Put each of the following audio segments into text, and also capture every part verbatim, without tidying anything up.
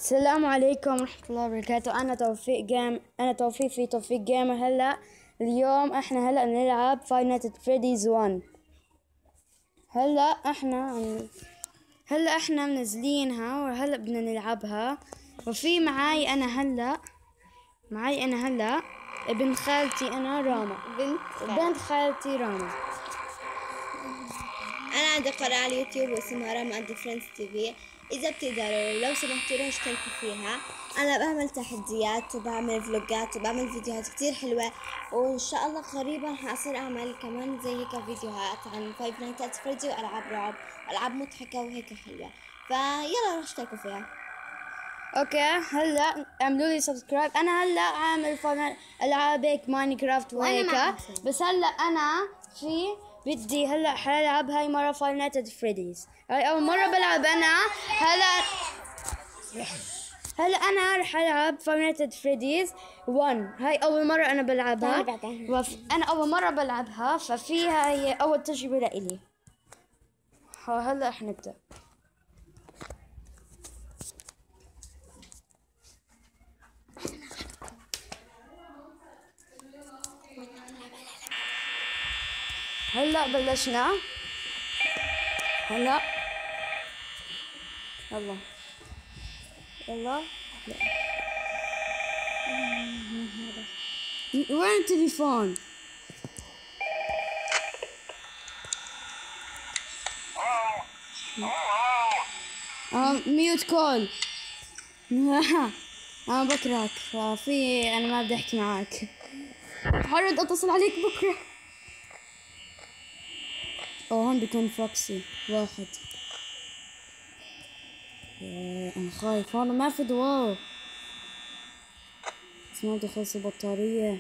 السلام عليكم ورحمة الله وبركاته. أنا توفيق جيم أنا توفيق في توفيق جيمر. هلا اليوم إحنا هلا بنلعب فايف نايتس ات فريديز ون. هلا إحنا هلا إحنا منزلينها وهلا بدنا نلعبها. وفي معاي أنا هلا معاي أنا هلا ابن خالتي أنا راما بنت بنت خالتي راما. أنا عندي قناة على اليوتيوب اسمها راما عندي فريندز تي في. إذا بتقدروا لو سمحتوا روحوا اشتركوا فيها. أنا بعمل تحديات وبعمل فلوجات وبعمل فيديوهات كتير حلوة، وإن شاء الله قريبا حأصير أعمل كمان زي هيك فيديوهات عن فايف نايتس ات فريدي وألعاب رعب وألعاب مضحكة وهيك حلوة، فيلا روحوا اشتركوا فيها. اوكي هلا اعملوا لي سبسكرايب. انا هلا عامل فن العاب هيك ماينكرافت وهيك، بس هلا انا في بدي هلا حلعب هاي مره فايف نايتس ات فريديز. هاي اول مره بلعب انا. هلا هلا انا رح العب فايف نايتس ات فريديز ون. هاي اول مره انا بلعبها وف... انا اول مره بلعبها، ففيها هي اول تجربه لإلي. هلا رح نبدا. هلا بلشنا. هلا يلا يلا. وين التليفون؟ اه ميوت كول. انا بكرهك، ففي انا ما بدي احكي معك. حرد اتصل عليك بكره. اوه هون بيكون فوكسي واحد. ياه انا خايف، هون ما في ضوء. بس ما بدي اخلص البطارية.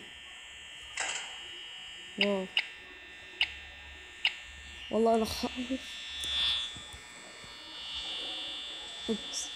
واو والله انا خايف. اوبس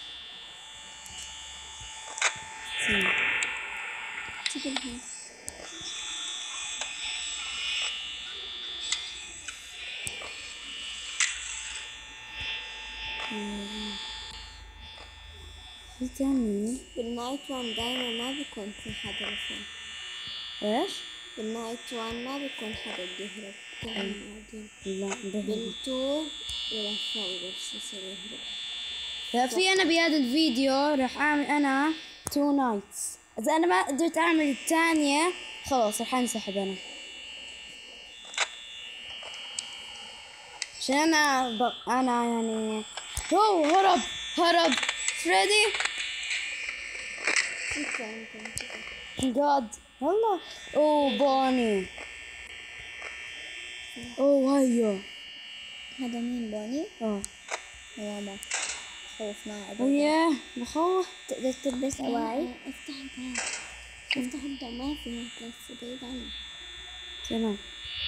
في تاني. بالنايت وان دايما ما بيكون في حدا بفهم. ايش؟ بالنايت وان ما بيكون حدا بيهرب، كلهم قاعدين. لا بهرب. بالتو ولفوا بس يصير يهرب. ففي انا بهذا الفيديو رح اعمل انا تو نايتس. اذا انا ما قدرت اعمل الثانية خلاص رح انسحب انا، عشان انا ب... انا يعني هو هرب هرب فريدي. جاد والله. اوه بوني. اوه هيا. هذا مين بوني؟ اه هو ما خوفنا أبدا. وياه بخوف. تقدر تلبس أواعي؟ افتح الباب، افتح الباب، ما في هيك بعيد عني. تمام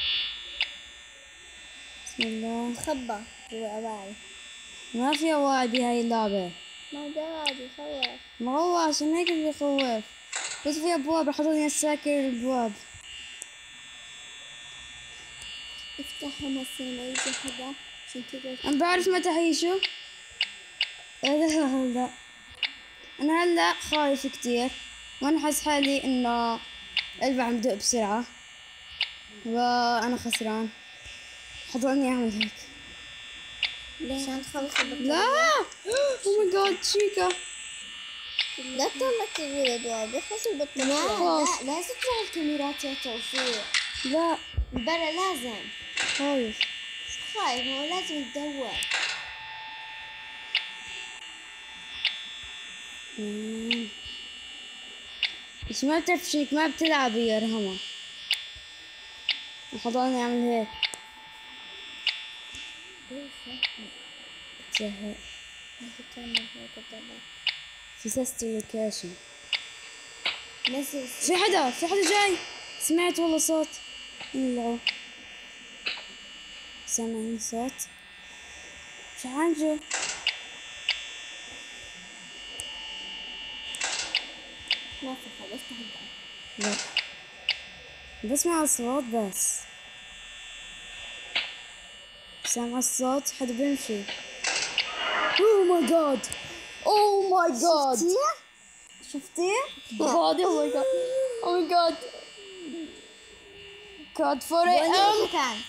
بسم الله. تخبى جوا أواعي. ما في أواعي بهاي اللعبة. ما جاد يخوف. ما هو عشان هيك بيخوف. بس في أبواب رح أضلني أساكر الأبواب. افتحهم هسه لما يجي حدا عشان تقدر. أنا بعرف متى حيشو. هلا هلا أنا هلا خايف كتير، وأنا حاسس حالي إنه قلبي عم بدق بسرعة وأنا خسران. حضرني أعمل هيك عشان تخلص البطارية. لا. أوه ماي جاد شيكا. لا تطلع تجي الأدوار بيخلص البطارية. لا لا لا تطلع الكاميرات يا توفيق. لا برا لازم. خايف. شو خايف؟ هو لازم تدور. مم. بس ما بتعرف شيك ما بتلعبي يا رهمة. حضرني أعمل هيك. تزهق. في سيستر لوكيشن. في حدا في حدا جاي. سمعت والله صوت. يلا سامعين صوت. شو عنجو؟ ما في حدا، افتح الباب. لا بسمع الصوت بس. سامع الصوت حدا بيمشي. اوه ماي جاد Oh my god. شفتيه؟ شفتيه؟ God, oh my god. Oh my god. God for it. بوني Um, كان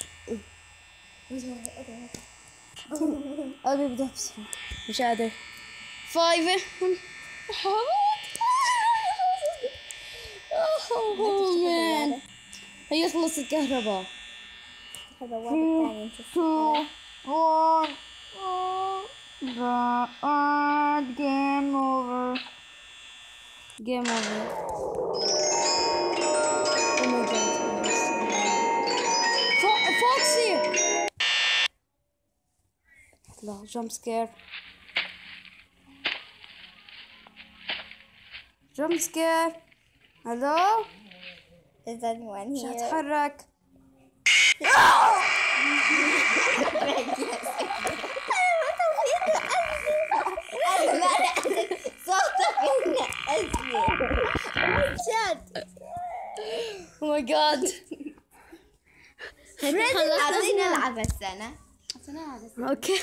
أبي بدأ بسرعة. مش قادر. Five. Oh man. هي خلصت الكهرباء. البوابة الثانية نشوف Two, one. God, game over. Game over. Oh my god. Fo- Foxy! لا jump scare. jump scare. هلو؟ Is anyone مش here? هتحرك. صوتك ينقزني جد. Oh my god. عاوزين نلعب هسه اوكي.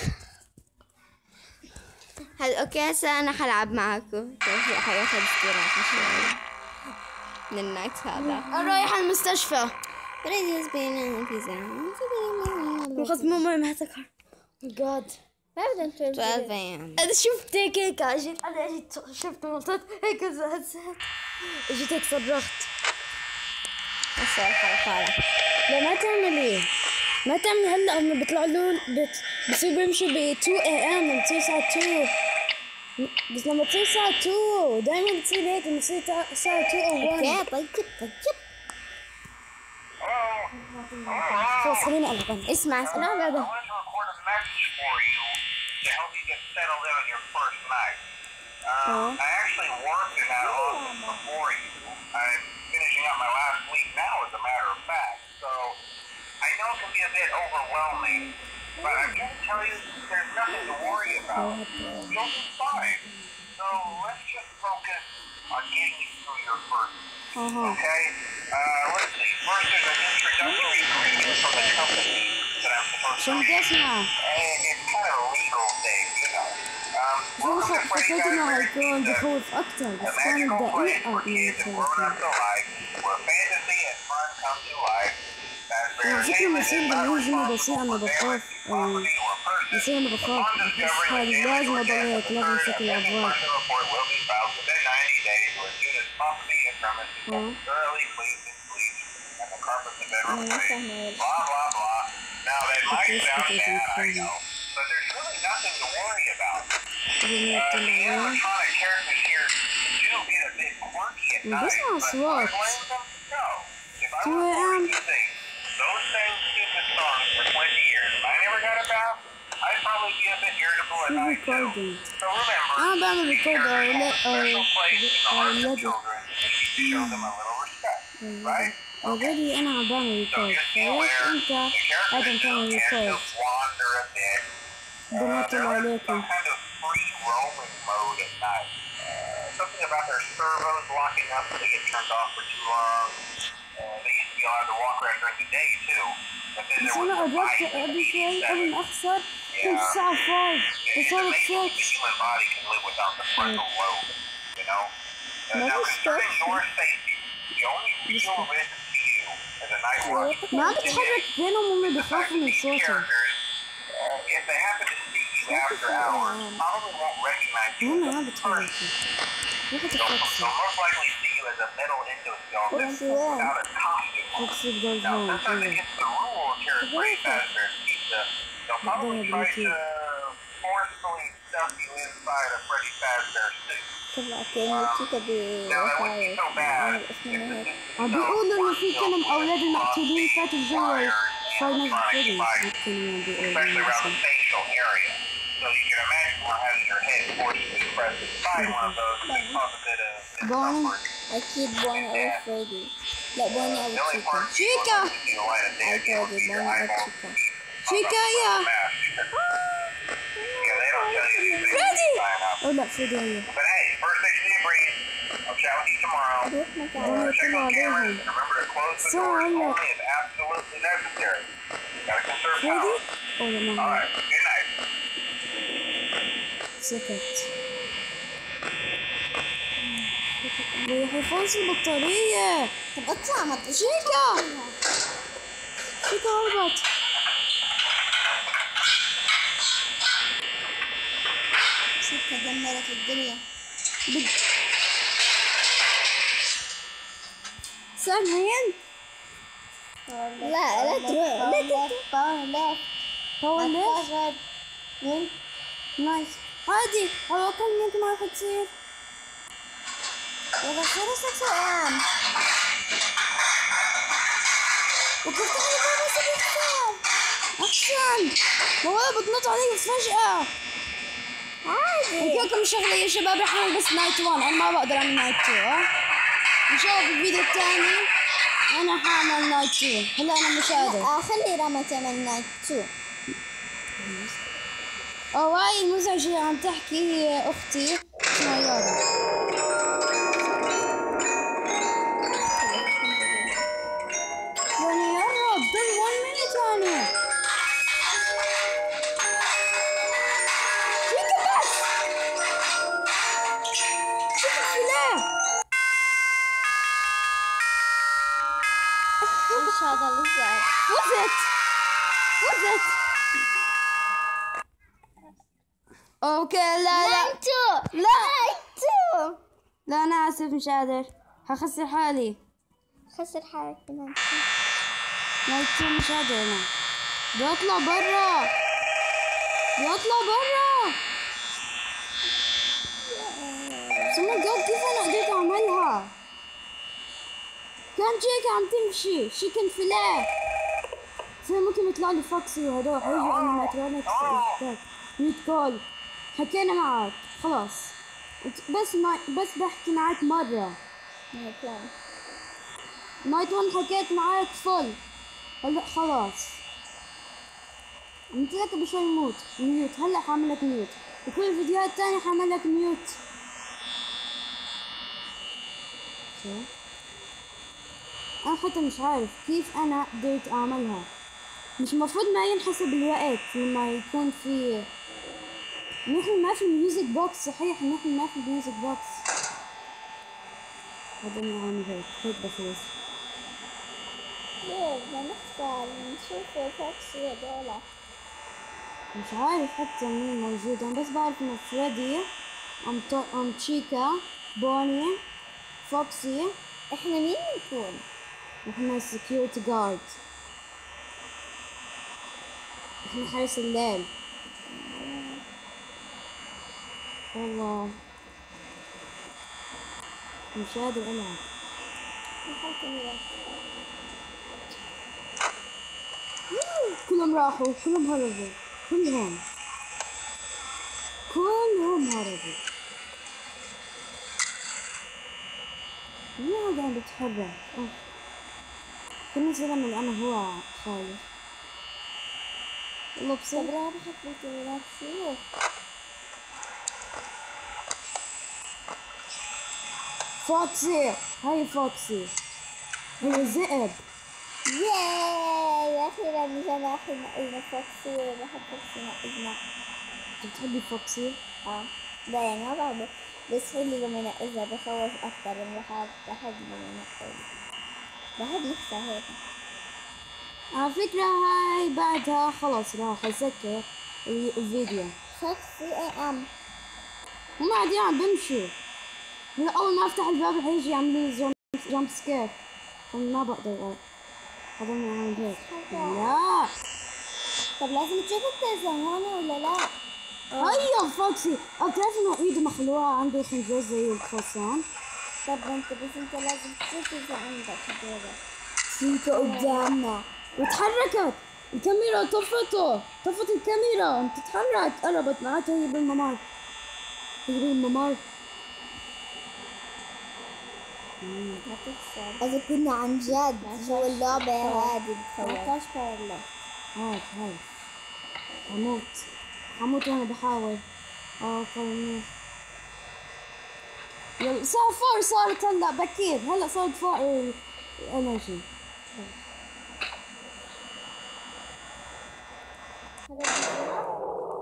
هل اوكي هسه انا حلعب معاكم. توفيق حياخد استراحة شوي من النايت هذا. انا رايحة المستشفى. Freddy is being in the وخذ ماما ما هتكر. Oh god. twelve a m انا شفت هيك هيك اجيت انا اجيت شفت نطيت هيك هزت اجيت هيك صرخت. هسه خلاص. لا ما تعملي ما تعملي هلا هم بيطلعوا لون بت... بصيروا يمشوا ب two a m لما تصير الساعة two. بس لما تصير الساعة two دايما بتصير هيك لما تصير الساعة two او one. اوكي طيب طيب خلاص خليني العب. اسمع اسمع I بعد. wanted to record a message for you to help you get settled in on your first night. Um, I actually worked in that office before you. I'm finishing up my last week now, as a matter of fact. So I know it can be a bit overwhelming, but I'm here to tell you there's nothing to worry about. You'll be fine. So let's just focus on getting you through your first week, okay? Uh, let's see. First, there's an introductory greeting from the company that I'm supposed to شو بدي read. اسمع؟ And it's kind of a legal thing, you know. Um, شو welcome to Freddy حسيت انه Fazbear's هيكون Pizza, بخوف اكثر a بس كان magical place دقيقة for من kids and grown-ups الخوف. alike, where fantasy and fun come to life. على Fazbear's فكرة Haven بصير is not لما يجي ما responsible بصير أنا for بخاف damage to property or person. بصير أنا بخاف Upon بحس discovery حالي of damage لازم or أضل death هيك لازم occurred, أمسك a pending الأبواب. person report will be filed within ninety days, or as soon as property and premises have been thoroughly cleaned and bleached, and the carpets have been replaced. Blah blah blah. Now that might sound bad, I know, but there's really nothing to worry about. Uh, the animatronic characters here do get a bit quirky at night, بسمع but do I أصوات. blame them? No. If I two were a m forced to sing those same stupid songs for twenty years and I never got a bath, I'd probably be a bit irritable at شو night too. recording؟ So remember, أنا بعمل these record characters أو لا hold a أو special place in the أو hearts of لا children, and you need to show them a little respect, right? already أنا عم بعمل So record just be فليش aware, أنت the characters قاعد do تعمل tend record؟ to wander a bit. Uh, بنطل they're in عليكم. some kind of free roaming mode at night. Uh, something about their servos locking up when they get turned off for too long. Uh, they used to be allowed to walk around during the day too. But then بس there was أنا the قربت fight in قبل شوي قبل eighty-seven. ما أخسر كنت الساعة five It's وصارت amazing the six. human body can live without the frontal lobe, you know? Uh, Never now, concerning stopped. your safety, the only real risk to you as a night watchman ما is بتحرك بينهم وهم the fact بيخافوا that من these صوتي. characters, uh, if they happen to see you after hours, probably won't recognize you هم as ما a بتحركوا. person. ما They'll, بتفكسي. they'll most likely see you as a metal endoskeleton without a costume on. فكسي بدل Now, هون sometimes كذا. against the rules here at Freddy Fazbear's Pizza, they'll probably try to forcefully stuff you inside a Freddy Fazbear suit. طلع كأنه Now, that wouldn't be so bad بوفاير if اسمه عم the هيك. system بيقولوا إنه في itself كلام was أولاد المقتولين fluffy, فاتوا جوا wired, فاينل animatronic فريدي. devices, كانوا بيقولوا especially around the مثلا. facial area. So you can imagine we're having your head forcibly pressed inside one of those could cause a bit of Bonnie. discomfort. أكيد بوني أو فريدي. لا بوني أو The only تشيكا. part you Chica. want to see the light of day I is you told will you, see your Bonnie or eyeballs Chica. pop Chica, up yeah. from the mask. Yeah, they don't tell you these things when Freddy. you sign up. أو لا فريدي هي. But hey, first thing to breathe. I'll chat with you tomorrow. روح مكان. Bonnie Check طلع those cameras عليهم. and remember to close the So, doors I'm only like- if absolutely necessary. Gotta conserve فريدي؟ power. أو لا All ما right, good night. سكت. ريحي فوز البطارية. طب اطلع ما شيكا شيكا هربت. شيكا دمرت الدنيا. بد... سامعين؟ لا لا تروح لا تروح هو ليش؟ مين؟ نايس. عادي هو كم ممكن ما راح تصير. يلا صار سكسان. وكيف تحلي بابا سبيختار؟ أحسن. هو بتنط علي فجأة. عادي. اوكي شغلة يا شباب رح نعمل بس نايت وان. أنا ما بقدر أعمل نايت تو. ها إن شاء الله في الفيديو الثاني أنا حاعمل نايت تو. هلا أنا مش قادر. آه خلي راما تعمل نايت تو. أو هاي المزعجة اللي عم تحكي هي أختي اسمها يارا. يعني يارا بضل one minute يعني. شيكا بس. شيكا فلاه. ايش هذا اللي صار؟ فزت فزت. اوكي لا لا نايت تو. لا نايت تو. لا انا اسف مش قادر. هخسر حالي. خسر حالك بنايت نايت تو مش قادر انا. بدي اطلع برا. بدي اطلع برا. ثم قال كيف انا قدرت اعملها. كان جيك عم تمشي شيكن فيليه. زي ممكن يطلع لي فوكسي وهدول حيجوا انيماترونكس. ميت كول. حكينا معك خلاص. بس ما بس بحكي معك مرة. نايت وان. نايت وان حكيت معك فل. هلا خلاص. قلت لك بشوي موت ميوت. هلا حعمل لك ميوت. وكل الفيديوهات الثانية حعمل لك ميوت. شو؟ أنا حتى مش عارف كيف أنا قدرت أعملها. مش المفروض ما ينحسب الوقت لما يكون في. نحن ما في ميوزك بوكس. صحيح نحن ما في ميوزك بوكس. هذا اللي عامل هيك هيك بفوز. ليه بدنا نختار نشوف فوكسي هدول. مش عارف حتى مين موجود. أنا بس بعرف إنه فريدي أم تو... أم تشيكا بوني فوكسي. احنا مين نكون؟ نحن سكيورتي جارد. نحن حارس الليل. والله مش قادر ألعب. كلهم راحوا. كلهم هربوا. كلهم كلهم هربوا. مين هذا عم بيتحرك؟ أوه. كل زلمة اللي أنا هو خايف. والله بصير. طب راح بحط الكاميرات شوف. فوكسي. هاي فوكسي. هي ذئب. ياي اخيرا نجينا اخي نقلنا فوكسي. بحب فوكسي نقلنا. انت بتحبي فوكسي؟ اه لا يعني ما بعرف بس حلو لما ينقزها بخوف اكثر. لما بحب بحب لما ينقز. بحب نفسها هيك. على فكرة هاي بعدها خلص راح أسكر الفيديو. فوكسي اي ام. هم قاعدين عم بمشوا. هلا أول ما أفتح الباب حيجي يعملوا لي جامب سكير. أنا ما بقدر أضلني أعمل هيك. لا طب لازم تشوف التلفزيون هون ولا لا؟ هيا فوكسي. بتعرف إنه إيده مخلوعة عنده خنجر زي الخرسان. طب انت بس انت لازم تشوف اذا عندك هدول. سيكا قدامنا وتحركت الكاميرا. طفته طفت الكاميرا عم تتحرك. قربت معناتها هي بالممر. هي بالممر. ما تخسر. إذا كنا عن جد جوا اللعبة هذه ما بتصور. فيهاش بارلا. هاي هاي حموت حموت وانا بحاول. اه منيح. يلا صار فور. صارت هلا بكير. هلا صارت فور الانرجي.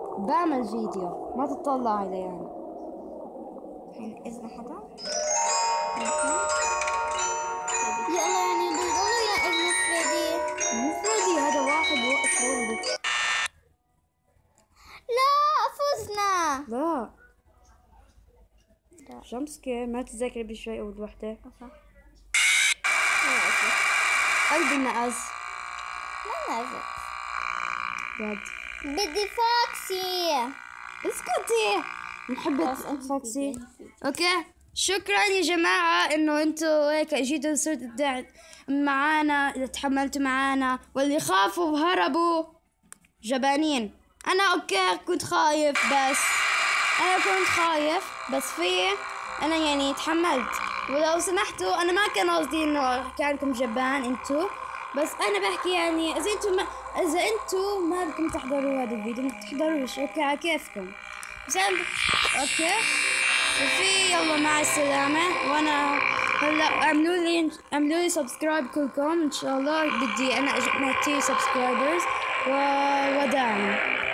بعمل فيديو ما تطلع علي يعني. حين اذن حدا يلا يعني بيضلوا ينقذنا فريدي. مو فريدي، هذا واحد واقف هون. لا فزنا. لا جمب سكير، ما تتذكري بشوي اول وحده. قلبي نقص. ما نزل. جد بدي فوكسي. اسكتي، نحب فوكسي. اوكي، شكرا يا جماعة انه انتوا هيك اجيتوا صرتوا معانا، اللي تحملتوا معانا، واللي خافوا وهربوا جبانين. انا اوكي كنت خايف، بس انا كنت خايف بس في انا يعني تحملت. ولو سمحتوا انا ما كان قصدي انه كانكم جبان انتوا، بس انا بحكي يعني اذا انتوا ما اذا انتوا ما بدكم تحضروا هذا الفيديو ما تحضروش، اوكي على كيفكم. بس أنا اوكي ففي يلا مع السلامة. وانا هلا اعملوا لي اعملوا لي سبسكرايب كلكم ان شاء الله. بدي انا اجمع كثير سبسكرايبرز. ووداعا.